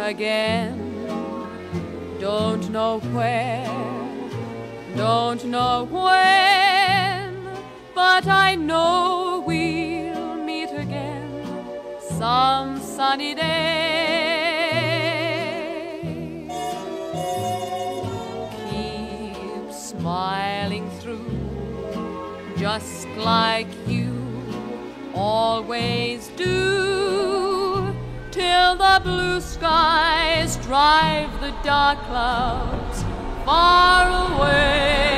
again. Don't know where, don't know when, but I know we'll meet again some sunny day. Keep smiling through, just like you always do, till the blue skies drive the dark clouds far away.